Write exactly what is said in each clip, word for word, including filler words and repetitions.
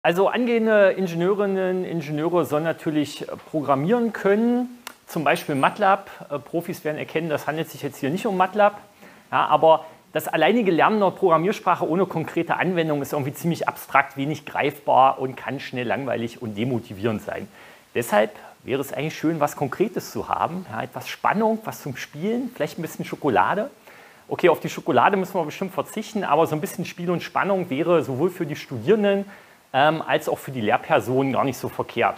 Also angehende Ingenieurinnen, Ingenieure sollen natürlich programmieren können, zum Beispiel MATLAB. Äh, Profis werden erkennen, das handelt sich jetzt hier nicht um MATLAB, ja, aber das alleinige Lernen einer Programmiersprache ohne konkrete Anwendung ist irgendwie ziemlich abstrakt, wenig greifbar und kann schnell langweilig und demotivierend sein. Deshalb wäre es eigentlich schön, was Konkretes zu haben, ja, etwas Spannung, was zum Spielen, vielleicht ein bisschen Schokolade. Okay, auf die Schokolade müssen wir bestimmt verzichten, aber so ein bisschen Spiel und Spannung wäre sowohl für die Studierenden ähm, als auch für die Lehrpersonen gar nicht so verkehrt.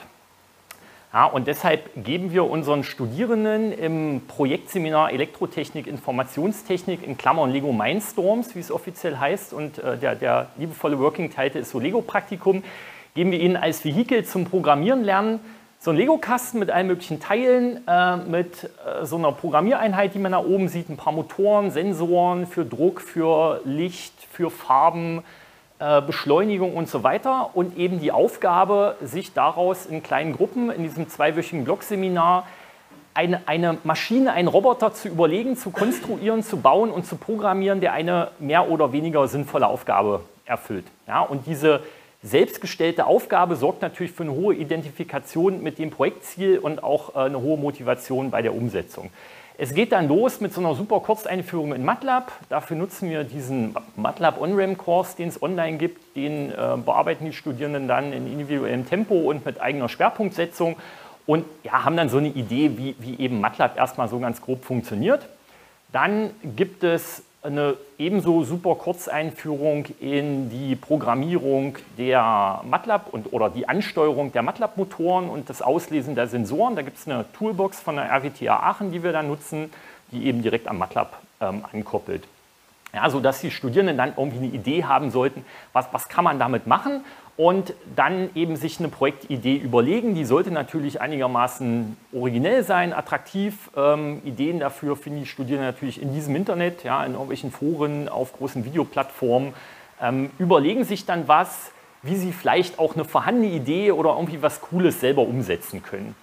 Ja, und deshalb geben wir unseren Studierenden im Projektseminar Elektrotechnik, Informationstechnik in Klammern Lego Mindstorms, wie es offiziell heißt, und äh, der, der liebevolle Working Title ist so Lego-Praktikum, geben wir ihnen als Vehikel zum Programmieren lernen so einen Lego-Kasten mit allen möglichen Teilen, äh, mit äh, so einer Programmiereinheit, die man da oben sieht, ein paar Motoren, Sensoren für Druck, für Licht, für Farben, äh, Beschleunigung und so weiter. Und eben die Aufgabe, sich daraus in kleinen Gruppen in diesem zweiwöchigen Blogseminar eine, eine Maschine, einen Roboter zu überlegen, zu konstruieren, zu bauen und zu programmieren, der eine mehr oder weniger sinnvolle Aufgabe erfüllt. Ja, und diese selbstgestellte Aufgabe sorgt natürlich für eine hohe Identifikation mit dem Projektziel und auch eine hohe Motivation bei der Umsetzung. Es geht dann los mit so einer super Kurzeinführung in MATLAB. Dafür nutzen wir diesen MATLAB On-Ramp-Kurs, den es online gibt. Den äh, bearbeiten die Studierenden dann in individuellem Tempo und mit eigener Schwerpunktsetzung und ja, haben dann so eine Idee, wie, wie eben MATLAB erstmal so ganz grob funktioniert. Dann gibt es eine ebenso super Kurzeinführung in die Programmierung der MATLAB und, oder die Ansteuerung der MATLAB-Motoren und das Auslesen der Sensoren. Da gibt es eine Toolbox von der R W T H Aachen, die wir dann nutzen, die eben direkt am MATLAB ähm, ankoppelt. Ja, sodass die Studierenden dann irgendwie eine Idee haben sollten, was, was kann man damit machen und dann eben sich eine Projektidee überlegen. Die sollte natürlich einigermaßen originell sein, attraktiv. Ähm, Ideen dafür finden die Studierenden natürlich in diesem Internet, ja, in irgendwelchen Foren, auf großen Videoplattformen. Ähm, überlegen sich dann was, wie sie vielleicht auch eine vorhandene Idee oder irgendwie was Cooles selber umsetzen können.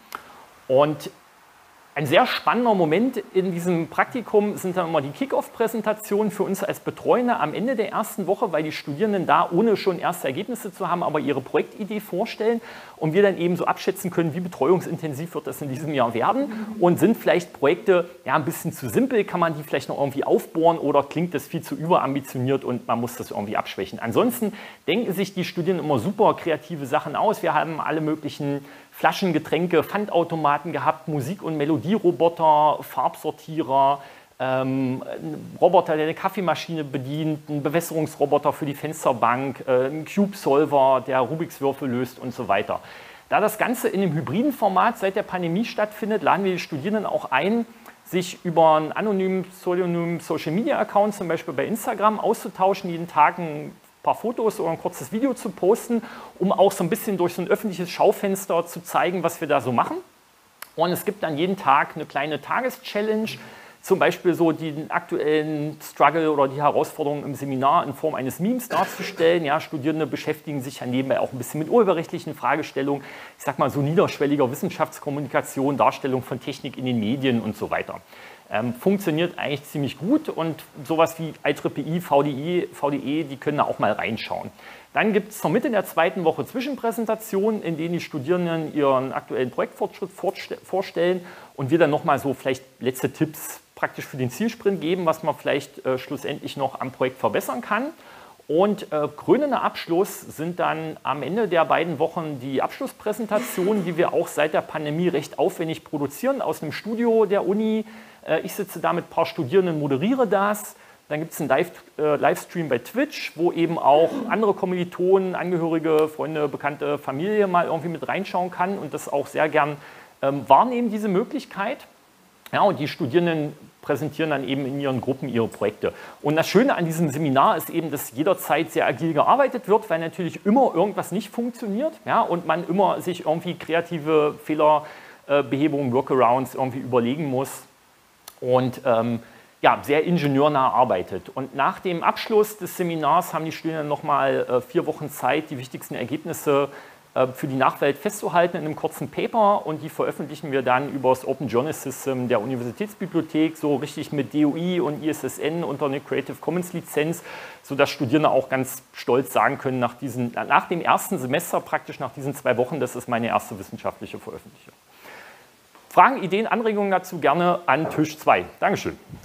Und ein sehr spannender Moment in diesem Praktikum sind dann immer die Kick-Off-Präsentationen für uns als Betreuende am Ende der ersten Woche, weil die Studierenden da, ohne schon erste Ergebnisse zu haben, aber ihre Projektidee vorstellen und wir dann eben so abschätzen können, wie betreuungsintensiv wird das in diesem Jahr werden und sind vielleicht Projekte ja ein bisschen zu simpel, kann man die vielleicht noch irgendwie aufbohren oder klingt das viel zu überambitioniert und man muss das irgendwie abschwächen. Ansonsten denken sich die Studierenden immer super kreative Sachen aus. Wir haben alle möglichen Flaschen, Getränke, Pfandautomaten gehabt, Musik- und Melodieroboter, Farbsortierer, ähm, ein Roboter, der eine Kaffeemaschine bedient, ein Bewässerungsroboter für die Fensterbank, äh, ein Cube-Solver, der Rubiks Würfel löst und so weiter. Da das Ganze in einem hybriden Format seit der Pandemie stattfindet, laden wir die Studierenden auch ein, sich über einen anonymen, pseudonymen Social-Media-Account, zum Beispiel bei Instagram, auszutauschen, jeden Tag ein paar Fotos oder ein kurzes Video zu posten, um auch so ein bisschen durch so ein öffentliches Schaufenster zu zeigen, was wir da so machen. Und es gibt dann jeden Tag eine kleine Tageschallenge, zum Beispiel so den aktuellen Struggle oder die Herausforderungen im Seminar in Form eines Memes darzustellen. Ja, Studierende beschäftigen sich ja nebenbei auch ein bisschen mit urheberrechtlichen Fragestellungen, ich sag mal so niederschwelliger Wissenschaftskommunikation, Darstellung von Technik in den Medien und so weiter. Ähm, funktioniert eigentlich ziemlich gut und sowas wie I Triple E, V D E, V D E, die können da auch mal reinschauen. Dann gibt es zur Mitte der zweiten Woche Zwischenpräsentationen, in denen die Studierenden ihren aktuellen Projektfortschritt vorstellen und wir dann nochmal so vielleicht letzte Tipps praktisch für den Zielsprint geben, was man vielleicht äh, schlussendlich noch am Projekt verbessern kann. Und äh, krönender Abschluss sind dann am Ende der beiden Wochen die Abschlusspräsentationen, die wir auch seit der Pandemie recht aufwendig produzieren, aus einem Studio der Uni. Äh, ich sitze da mit ein paar Studierenden, moderiere das. Dann gibt es einen Live, äh, Livestream bei Twitch, wo eben auch andere Kommilitonen, Angehörige, Freunde, Bekannte, Familie mal irgendwie mit reinschauen kann und das auch sehr gern ähm, wahrnehmen, diese Möglichkeit. Ja, und die Studierenden präsentieren dann eben in ihren Gruppen ihre Projekte. Und das Schöne an diesem Seminar ist eben, dass jederzeit sehr agil gearbeitet wird, weil natürlich immer irgendwas nicht funktioniert, ja, und man immer sich irgendwie kreative Fehlerbehebungen, Workarounds irgendwie überlegen muss und ähm, ja, sehr ingenieurnah arbeitet. Und nach dem Abschluss des Seminars haben die Studierenden nochmal äh, vier Wochen Zeit, die wichtigsten Ergebnisse für die Nachwelt festzuhalten in einem kurzen Paper und die veröffentlichen wir dann über das Open Journal System der Universitätsbibliothek, so richtig mit D O I und I S S N unter eine Creative Commons Lizenz, sodass Studierende auch ganz stolz sagen können, nach, diesen, nach dem ersten Semester, praktisch nach diesen zwei Wochen, das ist meine erste wissenschaftliche Veröffentlichung. Fragen, Ideen, Anregungen dazu gerne an Tisch zwei. Dankeschön.